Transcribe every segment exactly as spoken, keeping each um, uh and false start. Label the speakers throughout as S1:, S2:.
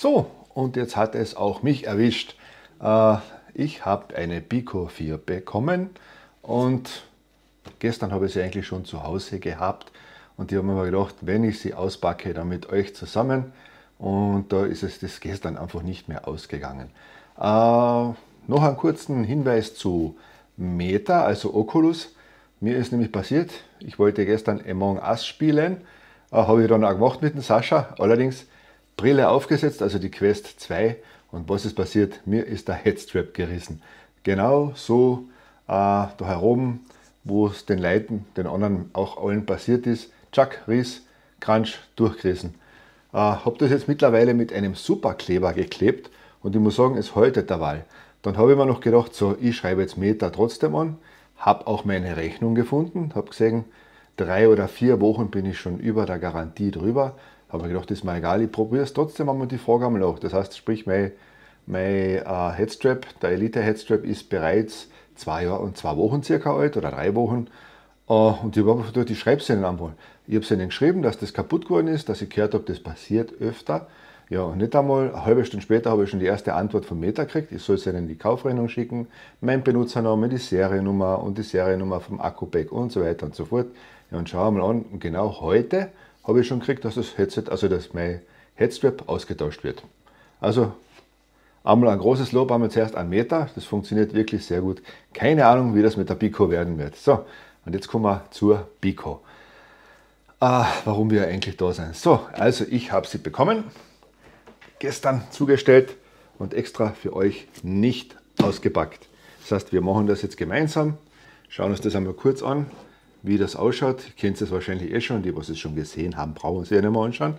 S1: So, und jetzt hat es auch mich erwischt. Äh, ich habe eine Pico vier bekommen und gestern habe ich sie eigentlich schon zu Hause gehabt. Und ich habe mir gedacht, wenn ich sie auspacke, dann mit euch zusammen. Und da ist es das gestern einfach nicht mehr ausgegangen. Äh, noch einen kurzen Hinweis zu Meta, also Oculus. Mir ist nämlich passiert, ich wollte gestern Among Us spielen. Äh, habe ich dann auch gemacht mit dem Sascha. Allerdings Brille aufgesetzt, also die Quest zwei. Und was ist passiert? Mir ist der Headstrap gerissen. Genau so äh, da herum, wo es den Leuten, den anderen auch allen passiert ist. Tschack, Riss, Crunch, durchgerissen. Äh, habe das jetzt mittlerweile mit einem Superkleber geklebt und ich muss sagen, es hält derweil. Dann habe ich mir noch gedacht, so, ich schreibe jetzt Meta trotzdem an, habe auch meine Rechnung gefunden, habe gesehen, drei oder vier Wochen bin ich schon über der Garantie drüber. Habe mir gedacht, das ist mir egal, ich probiere es trotzdem einmal die Frage einmal nach. Das heißt, sprich, mein, mein uh, Headstrap, der Elite Headstrap ist bereits zwei Jahre und zwei Wochen circa alt oder drei Wochen. Uh, und ich habe einfach gedacht, ich schreibe es ihnen einmal. Ich habe es ihnen geschrieben, dass das kaputt geworden ist, dass ich gehört habe, das passiert öfter. Ja, und nicht einmal eine halbe Stunde später habe ich schon die erste Antwort von Meta gekriegt. Ich soll es ihnen die Kaufrechnung schicken, mein Benutzername, die Seriennummer und die Seriennummer vom Akku-Pack und so weiter und so fort. Ja, und schauen wir mal an, und genau heute habe ich schon gekriegt, dass das Headset, also dass mein Headstrap ausgetauscht wird. Also einmal ein großes Lob einmal zuerst an Meta, das funktioniert wirklich sehr gut. Keine Ahnung, wie das mit der Pico werden wird. So, und jetzt kommen wir zur Pico. Ah, warum wir eigentlich da sind. So, also ich habe sie bekommen, gestern zugestellt und extra für euch nicht ausgepackt. Das heißt, wir machen das jetzt gemeinsam, schauen uns das einmal kurz an, wie das ausschaut. Ihr kennt es wahrscheinlich eh schon, die, die es schon gesehen haben, brauchen sie ja nicht mehr anschauen.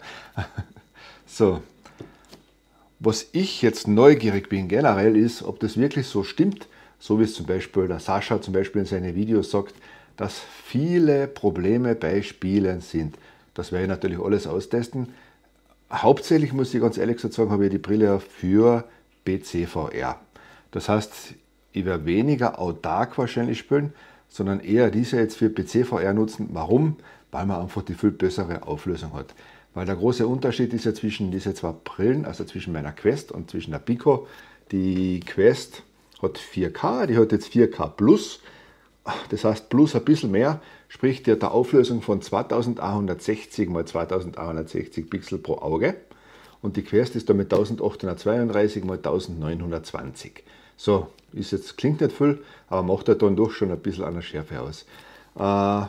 S1: So, was ich jetzt neugierig bin generell ist, ob das wirklich so stimmt, so wie es zum Beispiel der Sascha zum Beispiel in seinen Videos sagt, dass viele Probleme bei Spielen sind. Das werde ich natürlich alles austesten. Hauptsächlich muss ich ganz ehrlich sagen, habe ich die Brille für P C V R. Das heißt, ich werde weniger autark wahrscheinlich spielen, sondern eher diese jetzt für P C V R nutzen. Warum? Weil man einfach die viel bessere Auflösung hat. Weil der große Unterschied ist ja zwischen diese zwei Brillen, also zwischen meiner Quest und zwischen der Pico. Die Quest hat vier K, die hat jetzt vier K Plus. Das heißt plus ein bisschen mehr, sprich die hat eine Auflösung von zweitausendeinhundertsechzig mal zweitausendeinhundertsechzig Pixel pro Auge. Und die Quest ist da mit eintausendachthundertzweiunddreißig mal eintausendneunhundertzwanzig. So, ist jetzt, klingt nicht viel, aber macht halt dann doch schon ein bisschen an der Schärfe aus. Äh,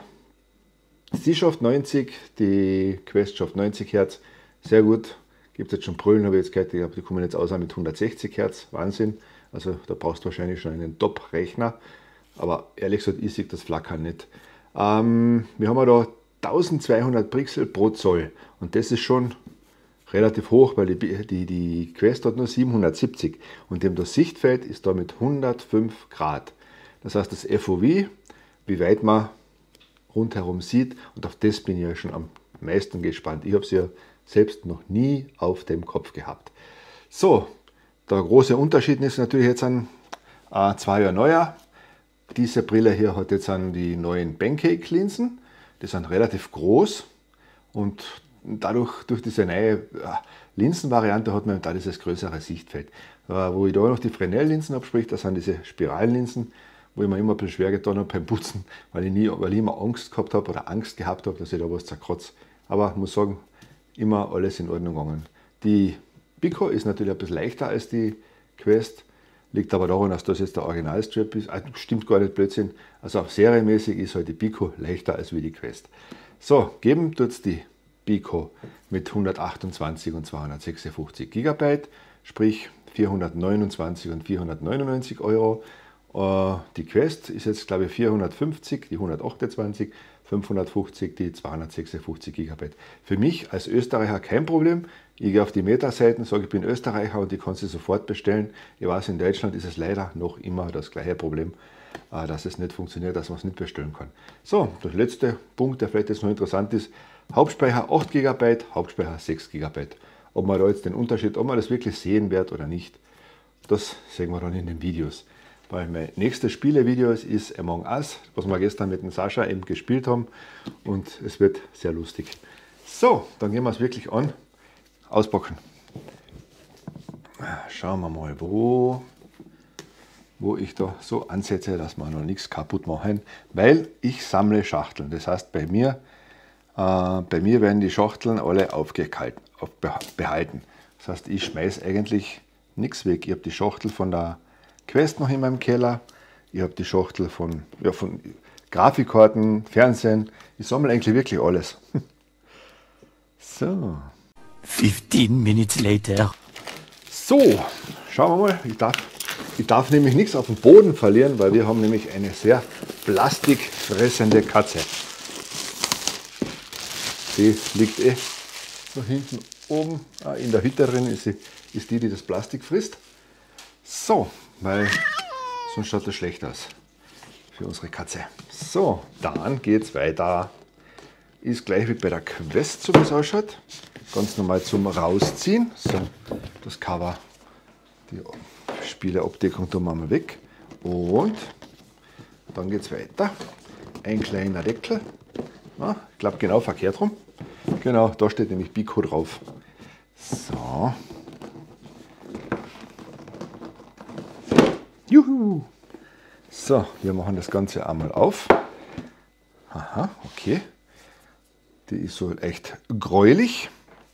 S1: sie schafft neunzig, die Quest schafft neunzig Hertz, sehr gut. Gibt es jetzt schon Brillen, habe ich jetzt gehört, die kommen jetzt aus mit hundertsechzig Hertz, Wahnsinn. Also da brauchst du wahrscheinlich schon einen Top-Rechner. Aber ehrlich gesagt, ich sehe das Flackern nicht. Ähm, wir haben ja da eintausendzweihundert Pixel pro Zoll und das ist schon relativ hoch, weil die, die, die Quest hat nur siebenhundertsiebzig und dem das Sichtfeld ist da mit hundertfünf Grad. Das heißt, das F O V, wie weit man rundherum sieht, und auf das bin ich ja schon am meisten gespannt. Ich habe es ja selbst noch nie auf dem Kopf gehabt. So, der große Unterschied ist natürlich jetzt ein äh, zwei Jahre neuer. Diese Brille hier hat jetzt an die neuen Pancake-Linsen. Die sind relativ groß und dadurch, durch diese neue Linsenvariante hat man da dieses größere Sichtfeld. Wo ich da noch die Fresnel-Linsen habe, sprich, das sind diese Spirallinsen, wo ich mir immer ein bisschen schwer getan habe beim Putzen, weil ich, nie, weil ich immer Angst gehabt habe oder Angst gehabt habe, dass ich da was zerkratze. Aber ich muss sagen, immer alles in Ordnung gegangen. Die Pico ist natürlich ein bisschen leichter als die Quest. Liegt aber daran, dass das jetzt der Originalstrap ist. Stimmt gar nicht, Blödsinn. Also auch serienmäßig ist halt die Pico leichter als wie die Quest. So, geben tut es die Pico mit hundertachtundzwanzig und zweihundertsechsundfünfzig Gigabyte, sprich vierhundertneunundzwanzig und vierhundertneunundneunzig Euro. Die Quest ist jetzt, glaube ich, vierhundertfünfzig, die hundertachtundzwanzig, fünfhundertfünfzig, die zweihundertsechsundfünfzig Gigabyte. Für mich als Österreicher kein Problem. Ich gehe auf die Meta-Seiten, sage, ich bin Österreicher und die kannst du sofort bestellen. Ich weiß, in Deutschland ist es leider noch immer das gleiche Problem, dass es nicht funktioniert, dass man es nicht bestellen kann. So, der letzte Punkt, der vielleicht jetzt noch interessant ist, Hauptspeicher acht Gigabyte, Hauptspeicher sechs Gigabyte. Ob man da jetzt den Unterschied, ob man das wirklich sehen wird oder nicht, das sehen wir dann in den Videos. Weil mein nächstes Spielevideo ist Among Us, was wir gestern mit dem Sascha eben gespielt haben und es wird sehr lustig. So, dann gehen wir es wirklich an. Auspacken. Schauen wir mal, wo, wo ich da so ansetze, dass wir noch nichts kaputt machen, weil ich sammle Schachteln. Das heißt, bei mir, äh, bei mir werden die Schachteln alle aufgehalten, behalten. Das heißt, ich schmeiße eigentlich nichts weg. Ich habe die Schachtel von der Quest noch in meinem Keller. Ich habe die Schachtel von, ja, von Grafikkarten, Fernsehen. Ich sammle eigentlich wirklich alles. So.
S2: fifteen minutes later.
S1: So, schauen wir mal. Ich darf, ich darf nämlich nichts auf den Boden verlieren, weil wir haben nämlich eine sehr plastikfressende Katze. Die liegt eh da hinten oben in der Hütte drin, ist, sie, ist die, die das Plastik frisst. So, weil sonst schaut das schlecht aus für unsere Katze. So, dann geht es weiter. Ist gleich wie bei der Quest, so wie es ausschaut. Ganz normal zum Rausziehen. So, das Cover, die Spieleabdeckung tun wir mal weg. Und dann geht es weiter. Ein kleiner Deckel. Na, ich glaube genau verkehrt rum. Genau, da steht nämlich Biko drauf. So. Juhu. So, wir machen das Ganze einmal auf. Aha, okay. Die ist so echt gräulich.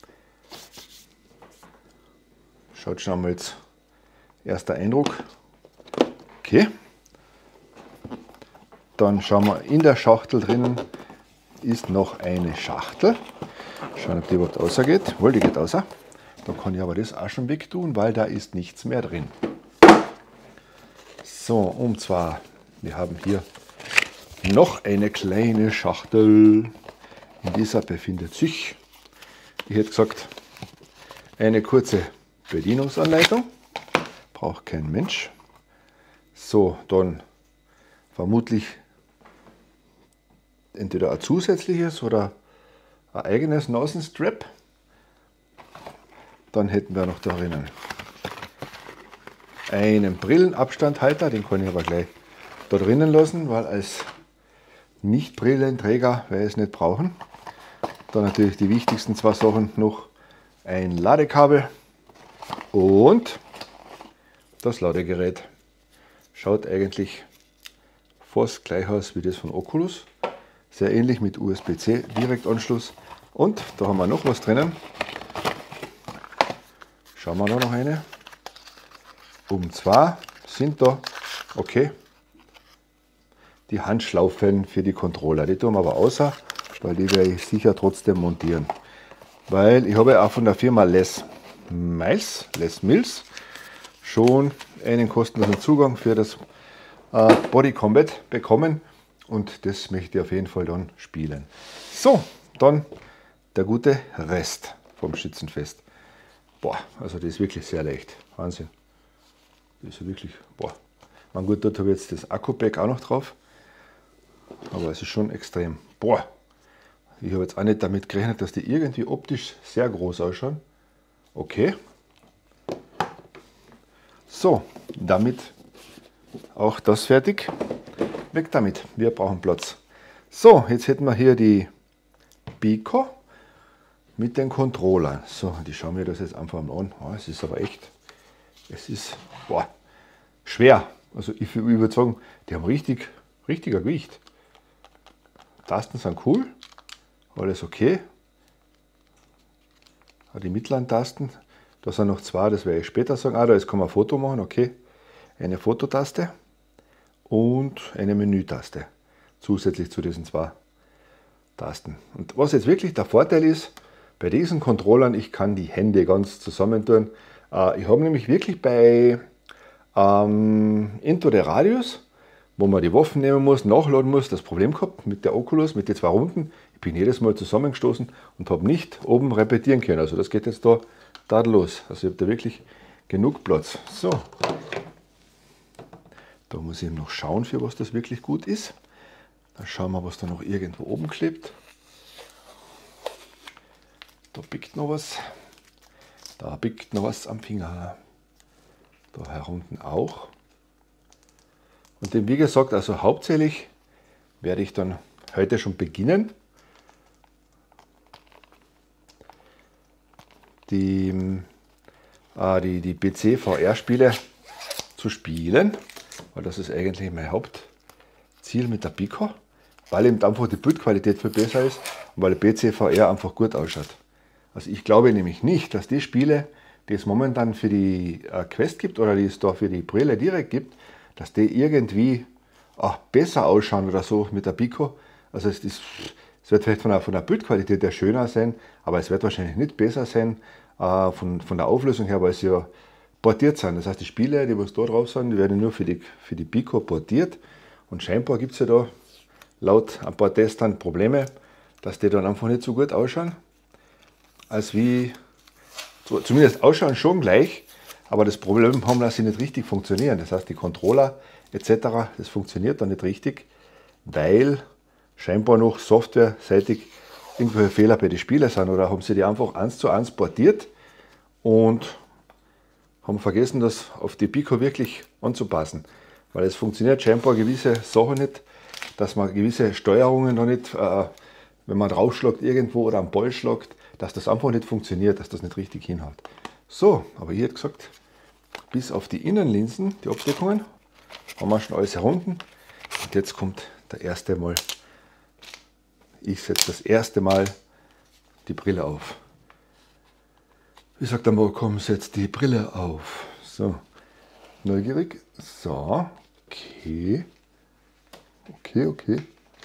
S1: Schaut schon mal jetzt erster Eindruck. Okay. Dann schauen wir, in der Schachtel drinnen ist noch eine Schachtel. Schauen, ob die überhaupt rausgeht. Wohl, die geht raus. Dann kann ich aber das auch schon wegtun, weil da ist nichts mehr drin. So, und zwar, wir haben hier noch eine kleine Schachtel. In dieser befindet sich, ich hätte gesagt, eine kurze Bedienungsanleitung. Braucht kein Mensch. So, dann vermutlich entweder ein zusätzliches oder ein eigenes Nasenstrap. Dann hätten wir noch darin einen Brillenabstandhalter, den kann ich aber gleich da drinnen lassen, weil als Nicht-Brillenträger werde ich es nicht brauchen. Dann natürlich die wichtigsten zwei Sachen noch: ein Ladekabel und das Ladegerät. Schaut eigentlich fast gleich aus wie das von Oculus. Sehr ähnlich mit U S B C Direktanschluss. Und da haben wir noch was drinnen. Schauen wir da noch eine. Und zwar sind da, okay, die Handschlaufen für die Controller. Die tun wir aber außer, weil die werde ich sicher trotzdem montieren. Weil ich habe ja auch von der Firma Les Mills, Les Mills schon einen kostenlosen Zugang für das äh, Body Combat bekommen. Und das möchte ich auf jeden Fall dann spielen. So, dann der gute Rest vom Schützenfest. Boah, also das ist wirklich sehr leicht. Wahnsinn. Das ist wirklich, boah. Man gut, dort habe ich jetzt das Akku-Pack auch noch drauf. Aber es ist schon extrem. Boah, ich habe jetzt auch nicht damit gerechnet, dass die irgendwie optisch sehr groß ausschauen. Okay. So, damit auch das fertig. Weg damit, wir brauchen Platz. So, jetzt hätten wir hier die Biko mit den Controllern. So, die schauen wir das jetzt einfach mal an. Oh, es ist aber echt, es ist, boah, schwer. Also ich, ich würde sagen, die haben richtig, richtiger Gewicht. Tasten sind cool, alles okay. Die mittleren Tasten, da sind noch zwei, das werde ich später sagen. Ah, da ist, kann man ein Foto machen, okay. Eine Fototaste und eine Menütaste zusätzlich zu diesen zwei Tasten. Und was jetzt wirklich der Vorteil ist, bei diesen Controllern, ich kann die Hände ganz zusammentun. Äh, ich habe nämlich wirklich bei ähm, Into the Radius, wo man die Waffen nehmen muss, nachladen muss, das Problem gehabt mit der Oculus, mit den zwei Runden. Ich bin jedes Mal zusammengestoßen und habe nicht oben repetieren können. Also das geht jetzt da tadellos. Also ich habe da wirklich genug Platz. So, da muss ich eben noch schauen, für was das wirklich gut ist. Dann schauen wir, was da noch irgendwo oben klebt. Da biegt noch was. Da biegt noch was am Finger. Da herunten auch. Und dem, wie gesagt, also hauptsächlich werde ich dann heute schon beginnen, die äh, die, die P C V R-Spiele zu spielen, weil das ist eigentlich mein Hauptziel mit der Pico, weil eben einfach die Bildqualität viel besser ist und weil der P C V R einfach gut ausschaut. Also ich glaube nämlich nicht, dass die Spiele, die es momentan für die äh, Quest gibt oder die es da für die Brille direkt gibt, dass die irgendwie auch besser ausschauen oder so mit der Pico. Also es, ist, es wird vielleicht von der, von der Bildqualität her schöner sein, aber es wird wahrscheinlich nicht besser sein äh, von, von der Auflösung her, weil sie ja portiert sind. Das heißt, die Spiele, die was da drauf sind, die werden nur für die, für die Pico portiert. Und scheinbar gibt es ja da laut ein paar Testern Probleme, dass die dann einfach nicht so gut ausschauen, als wie, zumindest ausschauen schon gleich, aber das Problem haben, dass sie nicht richtig funktionieren. Das heißt, die Controller et cetera, das funktioniert dann nicht richtig, weil scheinbar noch softwareseitig irgendwelche Fehler bei den Spielen sind oder haben sie die einfach eins zu eins portiert und haben vergessen, das auf die Pico wirklich anzupassen. Weil es funktioniert scheinbar gewisse Sachen nicht, dass man gewisse Steuerungen noch nicht, äh, wenn man draufschlägt irgendwo oder am Ball schlägt, dass das einfach nicht funktioniert, dass das nicht richtig hinhaut. So, aber hier hat gesagt, bis auf die Innenlinsen, die Abdeckungen, haben wir schon alles herunten. Und jetzt kommt der erste Mal, ich setze das erste Mal die Brille auf. Wie sagt der Malcolm, setzt die Brille auf. So, neugierig. So, okay. Okay, okay.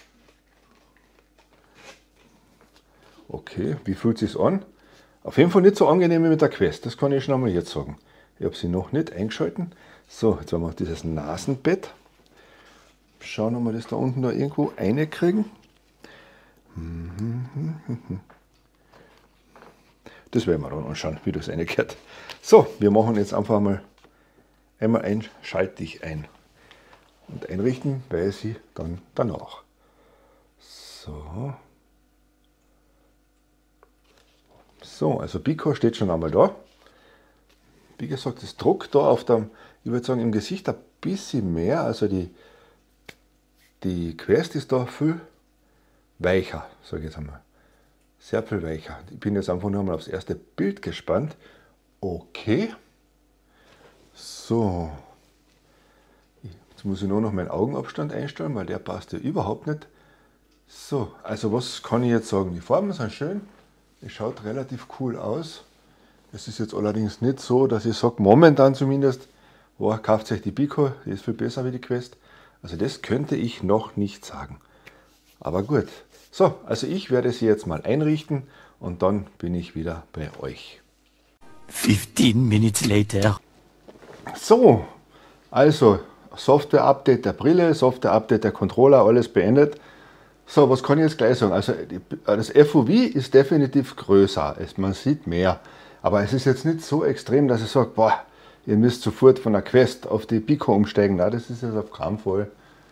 S1: Okay, wie fühlt es sich an? Auf jeden Fall nicht so angenehm wie mit der Quest, das kann ich schon einmal jetzt sagen. Ich habe sie noch nicht eingeschalten. So, jetzt werden wir dieses Nasenbett. Schauen, ob wir das da unten da irgendwo reinkriegen. Das werden wir dann anschauen, wie das reingehört. So, wir machen jetzt einfach mal einmal ein Schalt dich ein. Und einrichten, weil sie dann danach. So. So, also Pico steht schon einmal da. Wie gesagt, das Druck da auf dem, ich würde sagen, im Gesicht ein bisschen mehr. Also die, die Quest ist da viel weicher, sage ich jetzt einmal. Sehr viel weicher. Ich bin jetzt einfach nur mal aufs erste Bild gespannt. Okay. So. Jetzt muss ich nur noch meinen Augenabstand einstellen, weil der passt ja überhaupt nicht. So, also was kann ich jetzt sagen? Die Farben sind schön. Es schaut relativ cool aus. Es ist jetzt allerdings nicht so, dass ich sage, momentan zumindest, oh, kauft euch die Pico, die ist viel besser wie die Quest. Also das könnte ich noch nicht sagen. Aber gut. So, also ich werde sie jetzt mal einrichten und dann bin ich wieder bei euch.
S2: fifteen minutes later.
S1: So, also Software-Update der Brille, Software-Update der Controller, alles beendet. So, was kann ich jetzt gleich sagen? Also die, das F O V ist definitiv größer, es, man sieht mehr. Aber es ist jetzt nicht so extrem, dass ich sage, boah, ihr müsst sofort von der Quest auf die Pico umsteigen. Nein, das ist jetzt auf keinen Fall.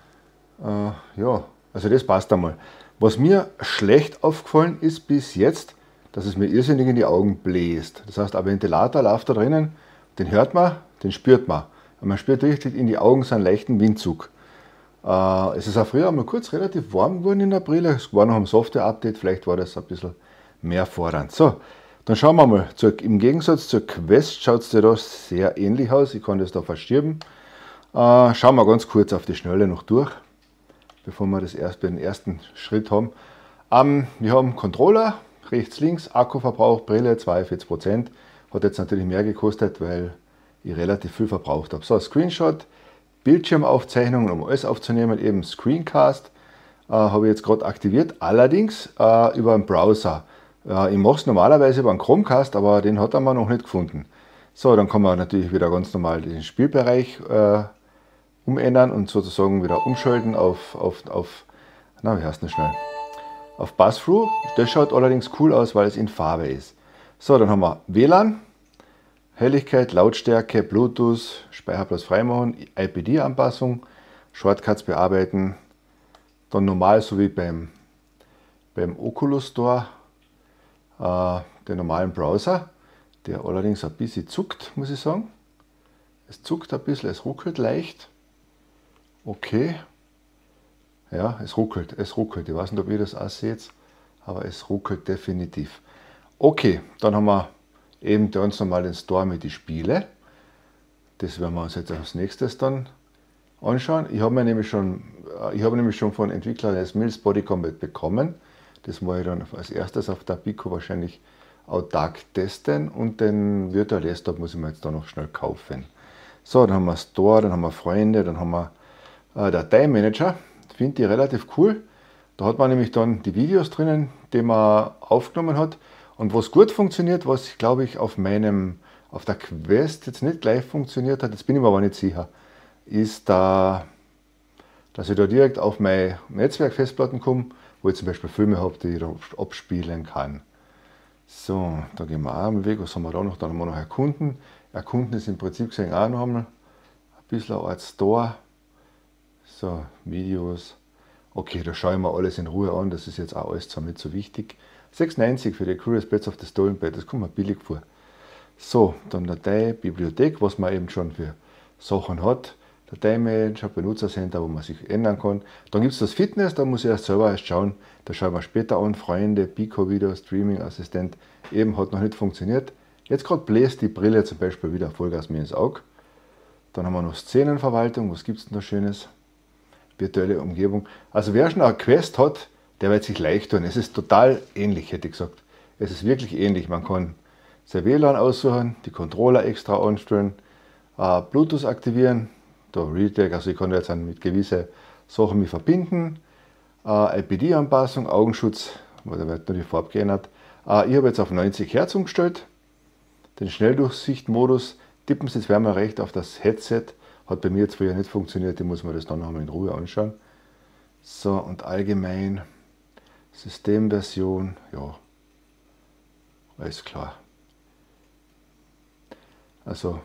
S1: Äh, ja, also das passt einmal. Was mir schlecht aufgefallen ist bis jetzt, dass es mir irrsinnig in die Augen bläst. Das heißt, ein Ventilator läuft da drinnen, den hört man, den spürt man. Und man spürt richtig in die Augen so einen leichten Windzug. Äh, es ist auch früher einmal kurz relativ warm geworden in der Brille. Es war noch ein Software-Update, vielleicht war das ein bisschen mehr fordernd. So, dann schauen wir mal. Zur, im Gegensatz zur Quest schaut es da sehr ähnlich aus. Ich kann das da verschieben. Äh, schauen wir ganz kurz auf die Schnelle noch durch, bevor wir das erst den ersten Schritt haben. Ähm, wir haben Controller, rechts, links, Akkuverbrauch, Brille zweiundvierzig Prozent. Hat jetzt natürlich mehr gekostet, weil ich relativ viel verbraucht habe. So, Screenshot, Bildschirmaufzeichnungen, um alles aufzunehmen, eben Screencast, äh, habe ich jetzt gerade aktiviert, allerdings äh, über einen Browser. Äh, ich mache es normalerweise über einen Chromecast, aber den hat er mir noch nicht gefunden. So, dann kann man natürlich wieder ganz normal den Spielbereich äh, umändern und sozusagen wieder umschalten auf, auf, auf na, wie heißt das schnell? Auf Buzzthrough. Das schaut allerdings cool aus, weil es in Farbe ist. So, dann haben wir W L A N, Helligkeit, Lautstärke, Bluetooth, Speicherplatz freimachen, I P D-Anpassung, Shortcuts bearbeiten, dann normal, so wie beim, beim Oculus Store, äh, den normalen Browser, der allerdings ein bisschen zuckt, muss ich sagen. Es zuckt ein bisschen, es ruckelt leicht. Okay. Ja, es ruckelt, es ruckelt. Ich weiß nicht, ob ihr das auch seht, aber es ruckelt definitiv. Okay, dann haben wir eben ganz normal den Store mit den Spielen. Das werden wir uns jetzt als nächstes dann anschauen. Ich habe mir nämlich schon, ich habe nämlich schon von Entwicklern das Mills Body Combat bekommen. Das muss ich dann als erstes auf der Pico wahrscheinlich autark testen und den Virtual Desktop muss ich mir jetzt da noch schnell kaufen. So, dann haben wir Store, dann haben wir Freunde, dann haben wir äh, Dateimanager. Finde ich relativ cool. Da hat man nämlich dann die Videos drinnen, die man aufgenommen hat. Und was gut funktioniert, was glaube ich auf meinem, auf der Quest jetzt nicht gleich funktioniert hat, jetzt bin ich mir aber nicht sicher, ist da, dass ich da direkt auf meine Netzwerkfestplatten komme, wo ich zum Beispiel Filme habe, die ich da abspielen kann. So, da gehen wir auch am Weg. Was haben wir da noch? Dann haben wir noch Erkunden. Erkunden ist im Prinzip gesehen auch noch einmal ein bisschen als Store. So, Videos. Okay, da schaue ich mir alles in Ruhe an. Das ist jetzt auch alles zwar nicht so wichtig. sechs neunzig für die Curious Pets of the Stolen Pet. Das kommt mir billig vor. So, dann Datei, Bibliothek, was man eben schon für Sachen hat. Dateimanager, Benutzercenter, wo man sich ändern kann. Dann gibt es das Fitness, da muss ich erst selber erst schauen. Da schauen wir später an. Freunde, Pico Video, Streaming Assistent, eben hat noch nicht funktioniert. Jetzt gerade bläst die Brille zum Beispiel wieder Vollgas mir ins Auge. Dann haben wir noch Szenenverwaltung, was gibt es denn da Schönes? Virtuelle Umgebung. Also wer schon eine Quest hat, der wird sich leicht tun. Es ist total ähnlich, hätte ich gesagt. Es ist wirklich ähnlich. Man kann sein W L A N aussuchen, die Controller extra anstellen, äh, Bluetooth aktivieren. Da Realtek, also ich kann jetzt mit gewissen Sachen mich verbinden. Äh, I P D-Anpassung, Augenschutz, da wird nur die Farbe geändert. Äh, ich habe jetzt auf neunzig Hertz umgestellt. Den Schnelldurchsichtmodus, tippen Sie jetzt wärmer recht auf das Headset. Hat bei mir jetzt früher nicht funktioniert, ich muss mir das dann noch mal in Ruhe anschauen. So, und allgemein Systemversion, ja, alles klar. Also,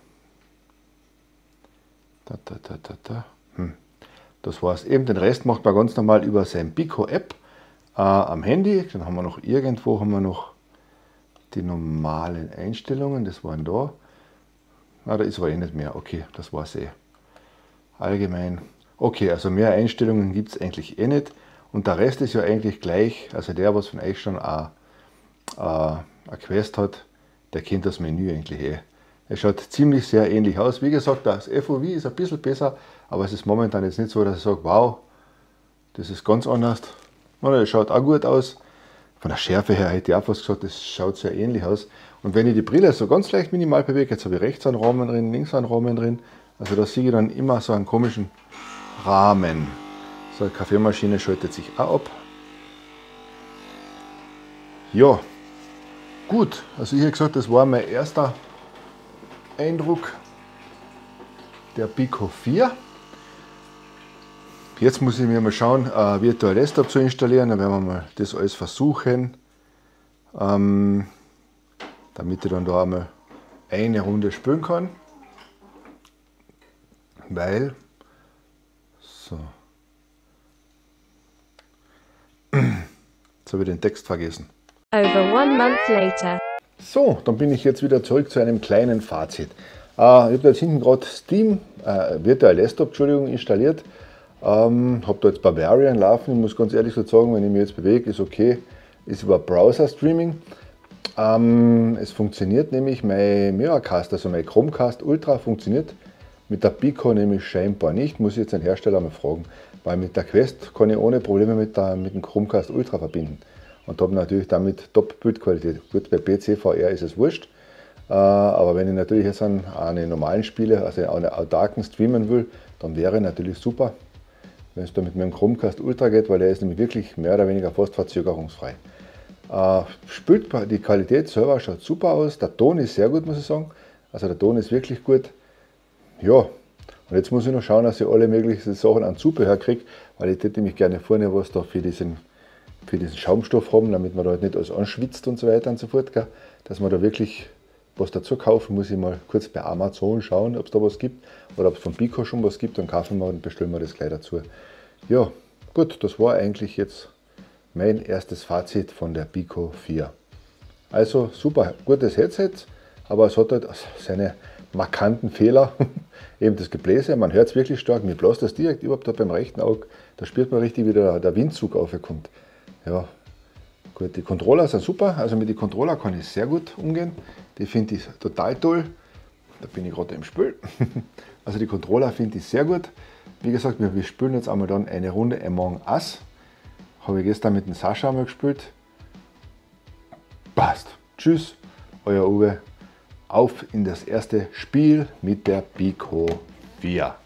S1: da, da, da, da, da. Hm. Das war's. Eben den Rest macht man ganz normal über sein Pico-App äh, am Handy. Dann haben wir noch irgendwo haben wir noch die normalen Einstellungen. Das waren da. Ah, da ist aber eh nicht mehr. Okay, das war's eh. Allgemein. Okay, also mehr Einstellungen gibt es eigentlich eh nicht. Und der Rest ist ja eigentlich gleich. Also der, was von euch schon eine, eine Quest hat, der kennt das Menü eigentlich eh. Es schaut ziemlich sehr ähnlich aus. Wie gesagt, das F O V ist ein bisschen besser, aber es ist momentan jetzt nicht so, dass ich sage, wow, das ist ganz anders. Es schaut auch gut aus. Von der Schärfe her hätte ich auch fast gesagt, das schaut sehr ähnlich aus. Und wenn ich die Brille so ganz leicht minimal bewege, jetzt habe ich rechts einen Rahmen drin, links einen Rahmen drin, also da sehe ich dann immer so einen komischen Rahmen. So, eine Kaffeemaschine schaltet sich auch ab. Ja, gut, also ich habe gesagt, das war mein erster Eindruck der Pico vier. Jetzt muss ich mir mal schauen, äh, Virtual Desktop zu installieren. Dann werden wir mal das alles versuchen, ähm, damit ich dann da einmal eine Runde spielen kann. Weil, so, jetzt habe ich den Text vergessen.
S3: Over one month later.
S1: So, dann bin ich jetzt wieder zurück zu einem kleinen Fazit. Äh, ich habe da jetzt hinten gerade Steam, äh, Virtual Desktop, Entschuldigung, installiert. Ähm, habe da jetzt Bavarian laufen. Ich muss ganz ehrlich so sagen, wenn ich mich jetzt bewege, ist okay. Ist über Browser-Streaming. Ähm, es funktioniert nämlich mein Miracast, also mein Chromecast Ultra funktioniert mit der Pico nämlich scheinbar nicht. Muss ich jetzt den Hersteller mal fragen. Weil mit der Quest kann ich ohne Probleme mit, der, mit dem Chromecast Ultra verbinden. Und habe natürlich damit Top-Bildqualität. Gut, bei P C V R ist es wurscht. Äh, aber wenn ich natürlich jetzt an einen normalen Spiele, also einen autarken streamen will, dann wäre natürlich super, wenn es da mit meinem Chromecast Ultra geht, weil der ist nämlich wirklich mehr oder weniger fast verzögerungsfrei. Äh, spielt die Qualität selber schaut super aus. Der Ton ist sehr gut, muss ich sagen. Also der Ton ist wirklich gut. Ja, und jetzt muss ich noch schauen, dass ich alle möglichen Sachen an Zubehör kriege, weil ich hätte nämlich gerne vorne was da für diesen für diesen Schaumstoff haben, damit man da halt nicht alles anschwitzt und so weiter und so fort. Gell? Dass man da wirklich was dazu kaufen, muss ich mal kurz bei Amazon schauen, ob es da was gibt oder ob es von Pico schon was gibt, dann kaufen wir und bestellen wir das gleich dazu. Ja, gut, das war eigentlich jetzt mein erstes Fazit von der Pico vier. Also super, gutes Headset, aber es hat halt seine markanten Fehler. Eben das Gebläse, man hört es wirklich stark, mir bläst das direkt überhaupt da beim rechten Auge, da spürt man richtig, wie der, der Windzug aufkommt. Ja, Gut, die Controller sind super, also mit den Controller kann ich sehr gut umgehen. Die finde ich total toll. Da bin ich gerade im Spiel. Also die Controller finde ich sehr gut. Wie gesagt, wir, wir spielen jetzt einmal dann eine Runde Among Us. Habe ich gestern mit dem Sascha einmal gespielt. Passt. Tschüss, euer Uwe. Auf in das erste Spiel mit der Pico vier.